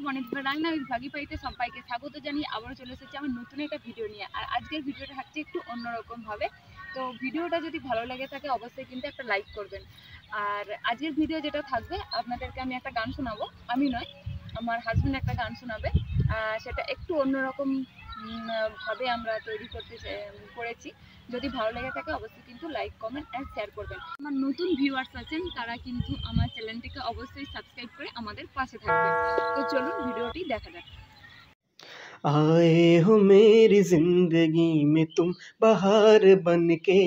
ভাগি পাইতে সবাইকে স্বাগত জানিয়ে আবার চলে এসেছি আমার নতুন একটা ভিডিও নিয়ে। আর আজকের ভিডিওটা থাকছে একটু অন্যরকম ভাবে। তো ভিডিওটা যদি ভালো লাগে থাকে অবশ্যই কিন্তু একটা লাইক করবেন। আর আজকের ভিডিও যেটা থাকবে আপনাদেরকে আমি একটা গান শোনাবো, আমি নয় আমার হাজবেন্ড একটা গান শোনাবে। সেটা একটু অন্যরকম ভাবে আমরা তৈরি করেছি। যদি ভালো লেগে থাকে অবশ্যই কিন্তু লাইক কমেন্ট এন্ড শেয়ার করবেন। আমার নতুন ভিউয়ার্স আছেন তারা কিন্তু আমার চ্যানেলটিকে অবশ্যই সাবস্ক্রাইব করে আমাদের পাশে থাকবেন। তো চলুন ভিডিওটি দেখা যাক। आए हो मेरी जिंदगी में तुम बहार बनके,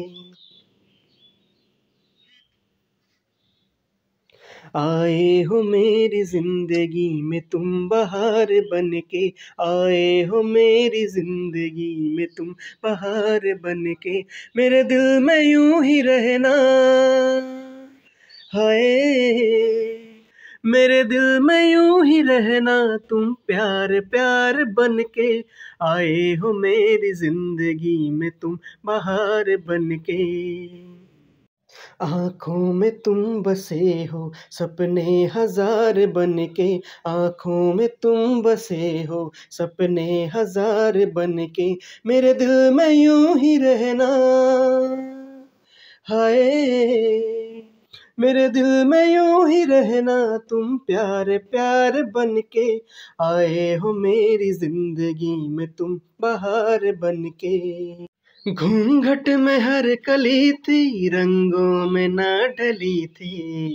आए हो मेरी जिंदगी में तुम बहार बनके, आए हो मेरी जिंदगी में तुम बहार बनके, मेरे दिल में यूं ही रहना, हाय मेरे दिल में यूं ही रहना, तुम प्यार प्यार बनके, आए हो मेरी जिंदगी में तुम बहार बनके। आँखों में तुम बसे हो सपने हजार बनके, आँखों में तुम बसे हो सपने हजार बनके, मेरे दिल में यूं ही रहना, हाय मेरे दिल में यूं ही रहना, तुम प्यार प्यार बनके, आए हो मेरी जिंदगी में तुम बहार बनके। घूंघट में हर कली थी, रंगों में ना ढली थी,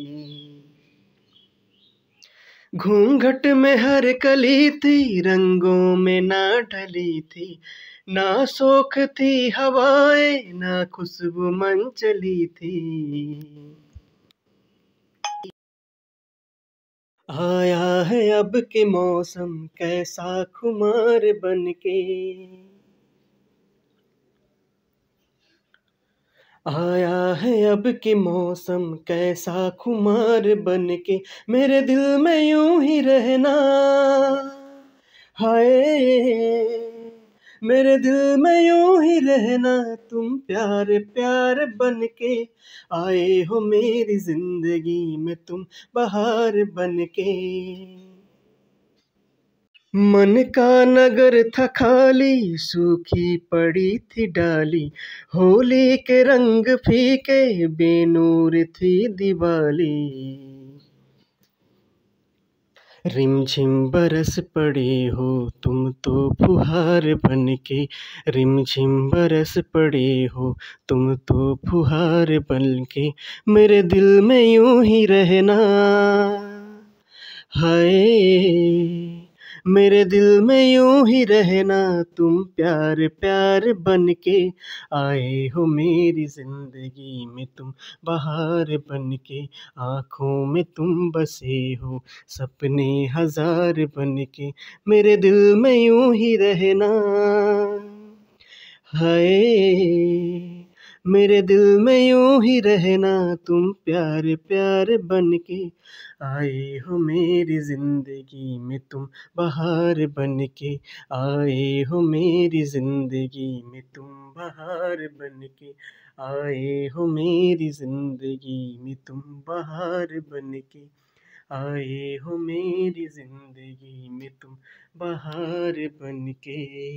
घूंघट में हर कली थी, रंगों में ना ढली थी, ना सोख थी हवाएं ना खुशबू मन चली थी, आया है अब के मौसम कैसा खुमार बनके, आया है अब के मौसम कैसा खुमार बनके, मेरे दिल में यूं ही रहना, हाय मेरे दिल में यूं ही रहना, तुम प्यार प्यार बनके, आए हो मेरी जिंदगी में तुम बहार बनके। मन का नगर था खाली, सूखी पड़ी थी डाली, होली के रंग फीके बेनूर थी दिवाली, रिमझिम बरस पड़े हो तुम तो फुहार बनके, रिमझिम बरस पड़े हो तुम तो फुहार बनके, मेरे दिल में यूं ही रहना, हाय मेरे दिल में यूं ही रहना, तुम प्यार प्यार बनके, आए हो मेरी जिंदगी में तुम बहार बनके, आँखों में तुम बसे हो सपने हजार बनके, मेरे दिल में यूं ही रहना, हाय मेरे दिल में यूं ही रहना, तुम प्यार प्यार बनके, आए हो मेरी जिंदगी में तुम बहार बनके, आए हो मेरी जिंदगी में तुम बहार बनके, आए हो मेरी जिंदगी में तुम बहार बनके, आए हो मेरी जिंदगी में तुम बहार बनके।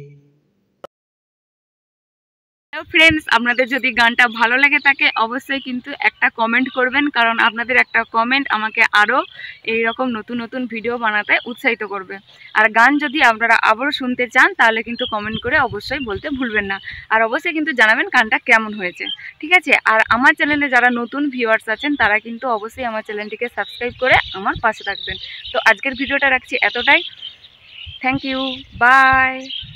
ফ্রেন্ডস, আপনাদের যদি গানটা ভালো লাগে থাকে অবশ্যই কিন্তু একটা কমেন্ট করবেন, কারণ আপনাদের একটা কমেন্ট আমাকে আরও এইরকম নতুন নতুন ভিডিও বানাতে উৎসাহিত করবে। আর গান যদি আপনারা আবারও শুনতে চান তাহলে কিন্তু কমেন্ট করে অবশ্যই বলতে ভুলবেন না। আর অবশ্যই কিন্তু জানাবেন গানটা কেমন হয়েছে, ঠিক আছে? আর আমার চ্যানেলে যারা নতুন ভিউয়ার্স আছেন তারা কিন্তু অবশ্যই আমার চ্যানেলটিকে সাবস্ক্রাইব করে আমার পাশে থাকবেন। তো আজকের ভিডিওটা রাখছি এতটাই। Thank you, by.